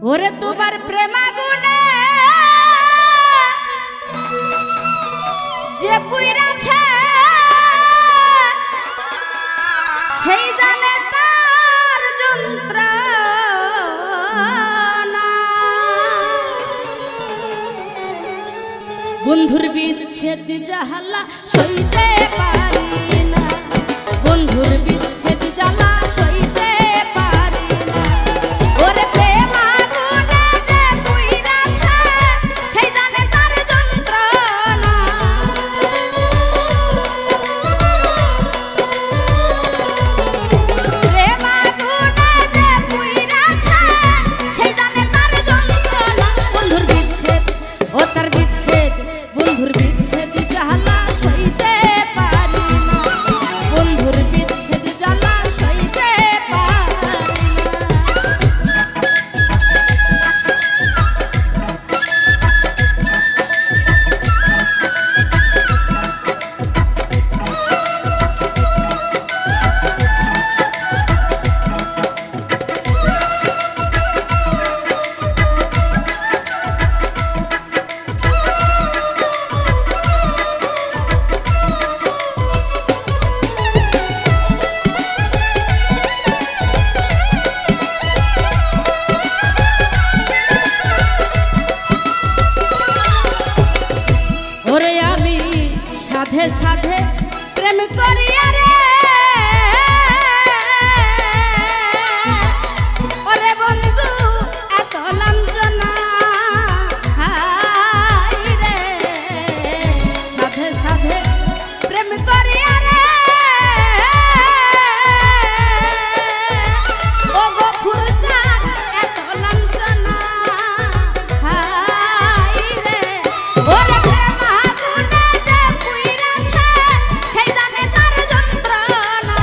ওরে তোমার প্রেমাগুনে যে পুইরাছে সেই জানে তার যন্ত্রণা। বন্ধুর বিচ্ছেদ জাহালা সইতে পারি না, বন্ধুর বিচ্ছেদ জ্বালা সইতে পারি না। ওরে প্রেম আগুনে যে পুইরাছে সেই জানে তার যন্ত্রণা। প্রেম আগুনে যে পুইরাছে সেই জানে তার যন্ত্রণা। বন্ধুর বিচ্ছেদ ও তার বিচ্ছেদ, বন্ধুর বিচ্ছেদ জ্বালা সইতে পারি না, বন্ধুর বিচ্ছেদ জ্বালা সইতে পারি না। ওরে আমি সাধে সাধে প্রেম করিয়া রে, ওরে বন্ধু এত লাঞ্ছনা হাই রে। সাধে সাধে প্রেম করিয়া রে, ও গফুর জান এত লাঞ্ছনা হাই রে। ওরে প্রেম আগুনে যে পুইরাছে সেই জানে তার যন্ত্রণা।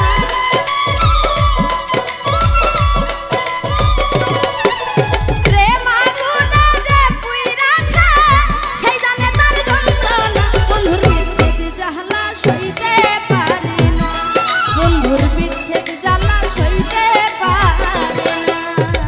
প্রেম আগুনে যে পুইরাছে সেই জানে তার যন্ত্রণা। বন্ধুর বিচ্ছেদ জ্বালা সইতে পারি না, বন্ধুর বিচ্ছেদ জ্বালা সইতে পারি না।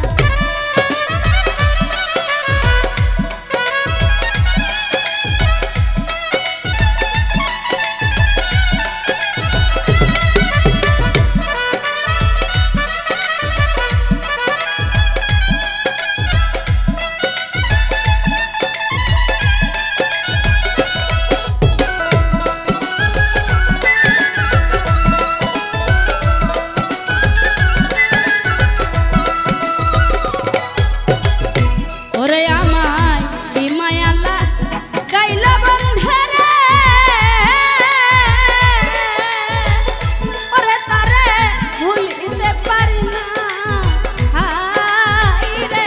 ওরে আমায় কি মায়ালা গাইল বন্ধরে, ওরে তারে ভুলিতে পারি না হাই রে।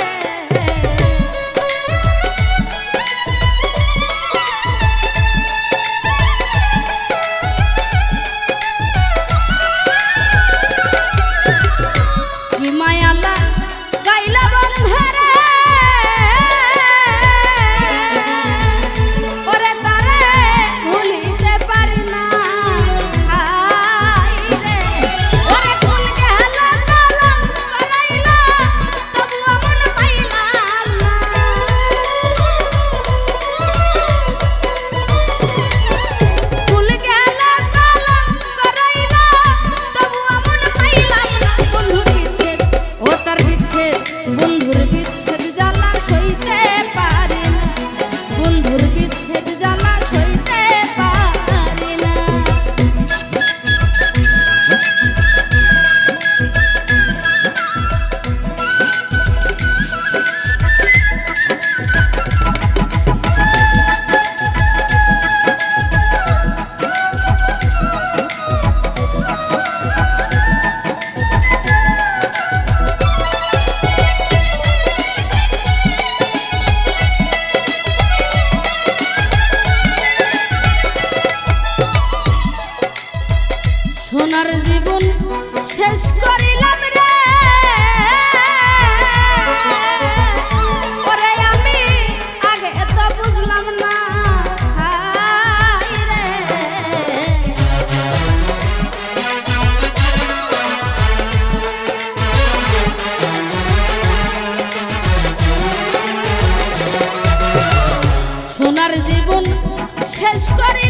কি মায়ালা গাইল বন্ধরে, ওরে তারে ভুলিতে পারি না হাই রে। ওরে ফুল গেল কলম করাইল তবুও মন পাইলাম না। ফুল গেল কলম করাইল তবুও মন পাইলাম না। বন্ধুর বিচ্ছেদ ও তার বিচ্ছেদ, বন্ধুর বিচ্ছেদ জ্বালা সইতে পারি না, বন্ধুর বিচ্ছেদ জ্বালা সইতে পারি না। শেষ করে